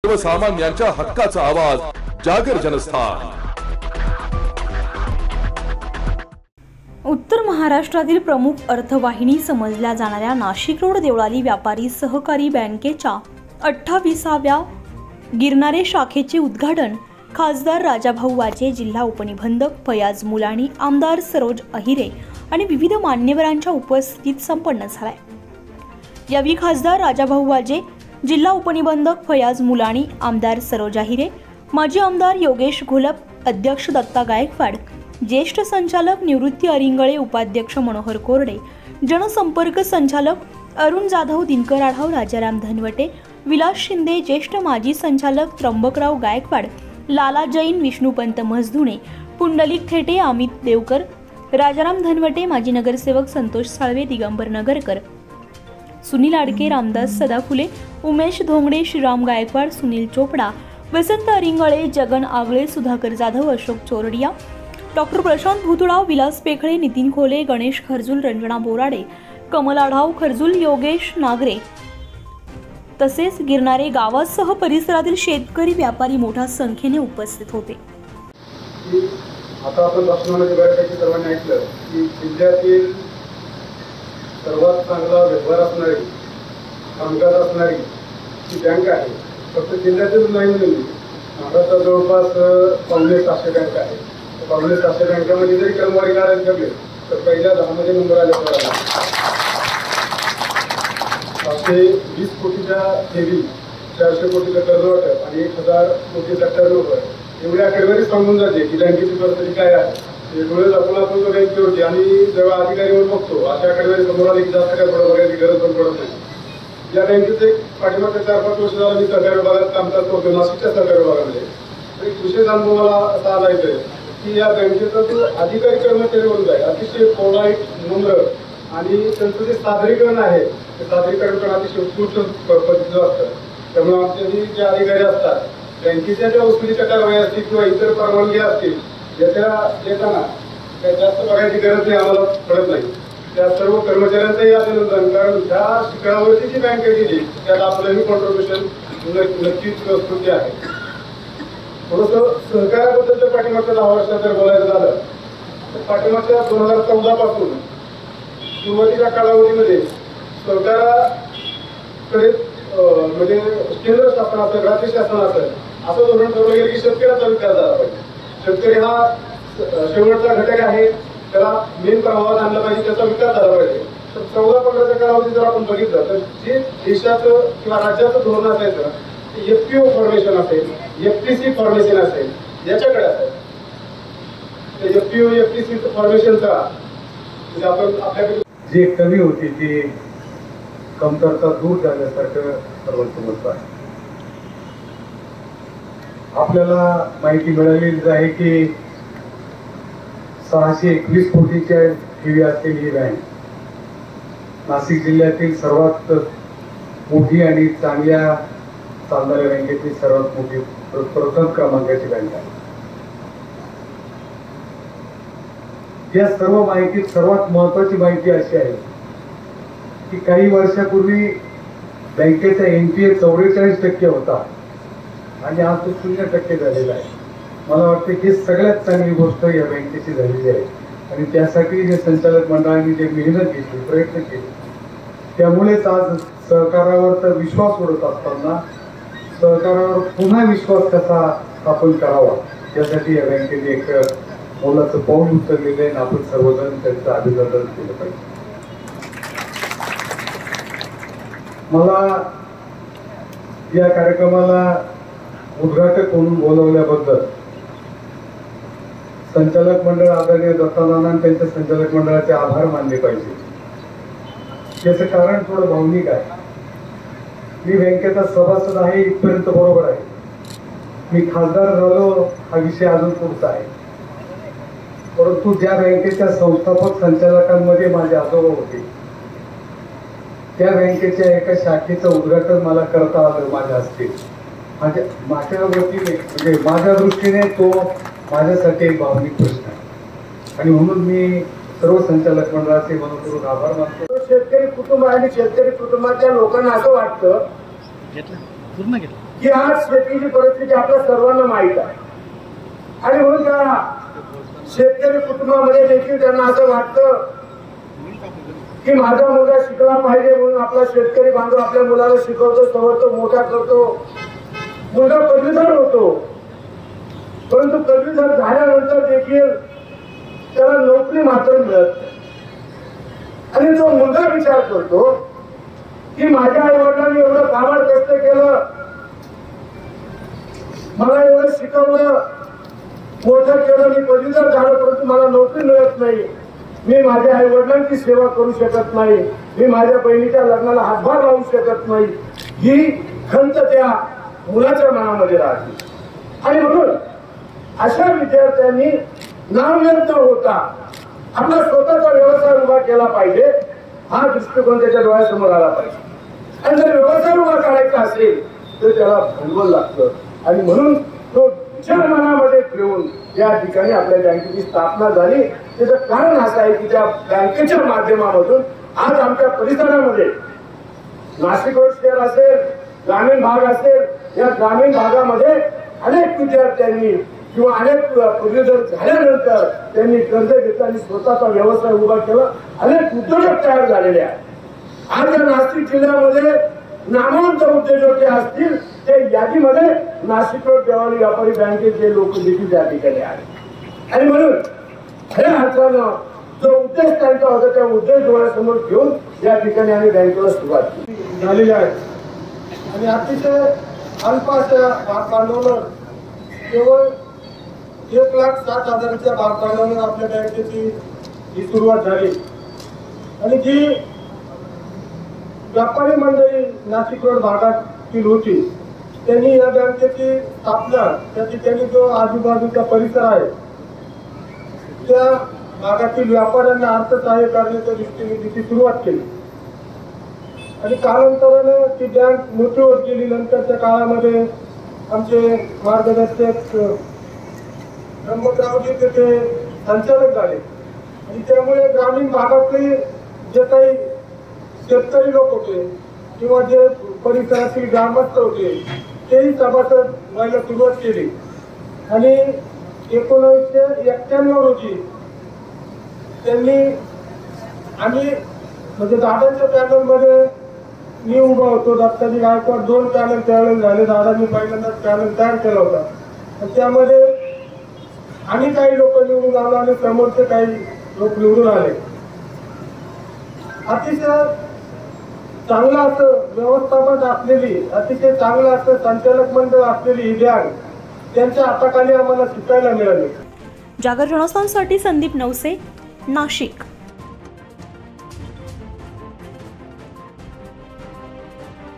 सर्वसामान्यांच्या हक्काचा आवाज जागर जनस्थान। उत्तर महाराष्ट्रातील प्रमुख अर्थवाहिनी समजल्या जाणाऱ्या नाशिक रोड देवळाली व्यापारी सहकारी बँकेच्या 28व्या गिरणारे शाखेचे उद्घाटन खासदार राजाभाऊ वाजे, जिल्हा उपनिबंधक फयाज मुलानी, आमदार सरोज अहिरे आणि विविध मान्यवरांच्या उपस्थितीत संपन्न झालाय। यावेळी खासदार राजाभाऊ वाजे, जिल्हा उपनिबंधक फयाज मुलानी, आमदार सरोज अहिरे, माजी आमदार योगेश घोलप, अध्यक्ष दत्ता गायकवाड, ज्येष्ठ संचालक निवृत्ती अरिंगळे, उपाध्यक्ष मनोहर कोरडे, जनसंपर्क संचालक अरुण जाधव, दिनकर आढाव, राजाराम धनवटे, विलास शिंदे, ज्येष्ठ माजी संचालक त्र्यंबकराव गायकवाड, लाला जैन, विष्णुपंत मजधुणे, पुंडलिक थेटे, अमित देवकर, राजाराम धनवटे, माजी नगरसेवक संतोष साळवे, दिगंबर नगरकर, सुनील आडके, रामदास सदाफुले, उमेश धोंगडे, श्रीराम गायकवाड, सुनील चोपडा, वसंत अरिंगळे, जगन आगळे, सुधाकर जाधव, अशोक चोरडिया, डॉक्टर प्रशांत भुतुळाव, विलास पेखळे, नितीन खोले, गणेश खरजुल, रंजना बोराडे, कमल आढाव खरजुल, योगेश नागरे तसेच गिरणारे गावासह परिसरातील शेतकरी व्यापारी मोठ्या संख्येने उपस्थित होते। आता आपण भाषणामध्ये बऱ्यापैकी सर्वांनी ऐकलं की जिल्ह्यातील सर्वात चांगला व्यवहार असणारी, कामकाज असणारी ही बँक आहे। फक्त जिल्ह्यातील नाही म्हणून महाराष्ट्रात जवळपास 5,700 बँक आहे। 5,700 बँकांमध्ये जरी क्रमवारी काढायला ठरले तर पहिल्या 10 मध्ये नंबर आले। 520 कोटीच्या ठेवी, 400 कोटीचं कर्ज वाटप आणि 1,000 कोटीचा टर्नओव्हर एवढी आकडेवारी सांगून जाते की बँकेची परिस्थिती काय आहे। डोळे आपण बँकेवरती आणि जेव्हा अधिकारीवर बघतो अशा आकडेवारी समोर आली की जास्त काय थोडं बघायची गरज पण पडत नाही। या बँकेचे पाठीमागच्या 4-5 वर्ष झालं मी सरकारी विभागात काम करतो, नाशिकच्या सरकारी विभागामध्ये। एक विशेष अनुभव मला असा आला आहे की या बँकेचा जो अधिकारी कर्मचारी वर्ग आहे अतिशय पोलाईट, नम्र आणि त्यांचं जे सादरीकरण आहे ते सादरीकरण पण अतिशय उत्कृष्ट पद्धतीचं असतं। त्यामुळे आमचे जे अधिकारी असतात बँकेच्या ज्या वसुलीच्या कारवाई असतील किंवा इतर परवानगी असतील याच्या देताना त्या जास्त बघायची गरज नाही, आम्हाला पडत नाही। त्या सर्व कर्मचाऱ्यांचंही अभिनंदन, कारण त्या शिखरावरती जी बँक गेली त्यात आपलंही कॉन्ट्रीब्युशन नक्कीच स्तुती आहे। थोडंसं सहकार्याबद्दलच्या पाठीमागच्या 10 वर्षात जर बोलायचं झालं तर पाठीमागच्या 2014 पासून सुरुवातीच्या कालावधीमध्ये सरकाराकडे म्हणजे केंद्र शासन असेल, राज्य शासन असेल असं धोरण ठरवलं गेलं की शेतकऱ्याचा विकास झाला पाहिजे। शेतकरी हा शेवटचा घटक आहे, त्याला मेन प्रभावात आणला पाहिजे, त्याचा विकास झाला पाहिजे। तर 14-15च्या कालावधीत जर आपण बघितलं तर जे देशाचं किंवा राज्याचं धोरण असायचं ते FPO फॉर्मेशन असेल, FTC फॉर्मेशन असेल, याच्याकडे असेल। ते FPO FTC फॉर्मेशनचा म्हणजे आपण आपल्याकडे जी कमी होती ती कमतरता दूर झाल्यासारखं सर्वसमजतं आहे। आपल्याला माहिती मिळालेलीच आहे की 621 कोटीच्या ठेवी असलेली ही बँक नाशिक जिल्ह्यातील सर्वात मोठी आणि चांगल्या चालणाऱ्या बँकेची सर्वात मोठी प्रथम क्रमांकाची बँक आहे। या सर्व माहितीत सर्वात महत्वाची माहिती अशी आहे की काही वर्षापूर्वी बँकेचा NPA 44% होता आणि आज तो 0% झालेला आहे। मला वाटतं की सगळ्यात चांगली गोष्ट या बँकेची झालेली आहे आणि त्यासाठी जे संचालक मंडळाने जे मेहनत घेतली, प्रयत्न केले, त्यामुळेच आज सहकारावर तर विश्वास उडत असताना सहकारावर पुन्हा विश्वास कसा स्थापन करावा यासाठी या बँकेने एक मोलाचं पाऊल उचललेलं आहे आणि आपण सर्वजण त्यांचं अभिनंदन केलं पाहिजे। मला या कार्यक्रमाला उद्घाटक म्हणून बोलवल्याबद्दल संचालक मंडळ आदरणीय दत्तानाना आणि त्यांच्या संचालक मंडळाचे आभार मानले पाहिजे। याचं कारण थोडं भावनिक आहे। मी बँकेचा सभासद आहे इथपर्यंत बरोबर आहे, मी खासदार झालो हा विषय अजून पुढचा आहे, परंतु ज्या बँकेच्या संस्थापक संचालकांमध्ये माझे आजोबा होते त्या बँकेच्या एका शाखेचं उद्घाटन मला करता आलं माझ्या हस्ते। माझ्या वतीने म्हणजे माझ्या दृष्टीने तो माझ्यासाठी एक भावनिक प्रश्न आहे आणि म्हणून मी सर्व संचालक मंडळाचे मनपूर्वक आभार मानतो। शेतकरी कुटुंब आणि शेतकरी कुटुंबाच्या लोकांना असं वाटतं की आज शेतीची परिस्थिती आपल्या सर्वांना माहीत आहे आणि म्हणून त्या शेतकरी कुटुंबामध्ये देखील त्यांना असं वाटतं की माझा मुलगा शिकला पाहिजे म्हणून आपला शेतकरी बांधव आपल्या मुलाला शिकवतो, सवरतो, मोठा करतो, मुलगा पदवीधर होतो. परंतु पदवीधर झाल्यानंतर देखील त्याला नोकरी मात्र मिळत नाही आणि तो मुलगा विचार करतो की माझ्या आई वडिलांनी एवढं कामात कष्ट केलं, मला एवढं शिकवलं, मोठं केलं, मी पदवीधर झालो, परंतु मला नोकरी मिळत नाही, मी माझ्या आई वडिलांची सेवा करू शकत नाही, मी माझ्या बहिणीच्या लग्नाला हातभार लावू शकत नाही, ही खंत त्या मुलाच्या मनामध्ये राहते. आणि म्हणून अशा विद्यार्थ्यांनी नामव्यक्त होता आपला स्वतःचा व्यवसाय उभा केला पाहिजे, हा दृष्टिकोन त्याच्या डोळ्यासमोर आला पाहिजे. आणि जर व्यवसाय उभा करायचा असेल तर त्याला भांडवल लागतं आणि म्हणून तो विचार मनामध्ये ठेवून या ठिकाणी आपल्या बँकेची स्थापना झाली. त्याचं कारण असं आहे की त्या बँकेच्या माध्यमामधून आज आमच्या परिसरामध्ये नाशिक रोड शहर असेल, ग्रामीण भाग असेल, या ग्रामीण भागामध्ये अनेक विद्यार्थ्यांनी किंवा अनेक पदवीधर झाल्यानंतर त्यांनी कर्ज घेतलं आणि स्वतःचा व्यवसाय उभा केला. अनेक उद्योजक तयार झालेले आहेत. आज या नाशिक जिल्ह्यामध्ये नामवंत उद्योजक जे असतील ते यादीमध्ये नाशिक रोड देवानी व्यापारी बँकेचे लोक देखील त्या ठिकाणी आहेत. आणि म्हणून खऱ्या अर्थानं जो उद्देश त्यांचा होता त्या उद्देश डोळ्यासमोर घेऊन या ठिकाणी आम्ही बँकेला सुरुवात केली झालेली आहे. आणि अतिशय अल्प अशा भागभांडवलावर केवळ 1,60,000च्या भागभांडवलावर आपल्या बँकेची ही सुरुवात झाली. आणि जी व्यापारी मंडळी नाशिक रोड भागातील होती त्यांनी या बँकेची स्थापना त्या ठिकाणी जो आजूबाजूचा परिसर आहे त्या भागातील व्यापाऱ्यांना अर्थसहाय्य करण्याच्या दृष्टीने तिची सुरुवात केली. आणि कालांतराने ती बँक मोठी होत गेली. नंतरच्या काळामध्ये आमचे मार्गदर्शक ब्रह्मरावजी तिथे संचालक झाले आणि त्यामुळे ग्रामीण भागातले जे काही शेतकरी लोक होते किंवा जे परिसरातील ग्रामस्थ होते तेही सभासद व्हायला सुरुवात केली. आणि 1991 रोजी त्यांनी आम्ही म्हणजे दादांच्या पॅनलमध्ये मी उभा होतो, दत्ताजी गायकवाड 2 पॅनल त्यावेळेस झाले, दादांनी पहिल्यांदाच पॅनल तयार केला होता. आणि त्यामध्ये आणि काही लोक निवडून आलो आणि समोरचे काही लोक निवडून आले. अतिशय चांगलं असं व्यवस्थापन असलेली, अतिशय चांगलं असं संचालक मंडळ असलेली ही बँक त्यांच्या हाताखाली आम्हाला शिकायला मिळाली. जागर जनस्थानसाठी संदीप नवसे, नाशिक.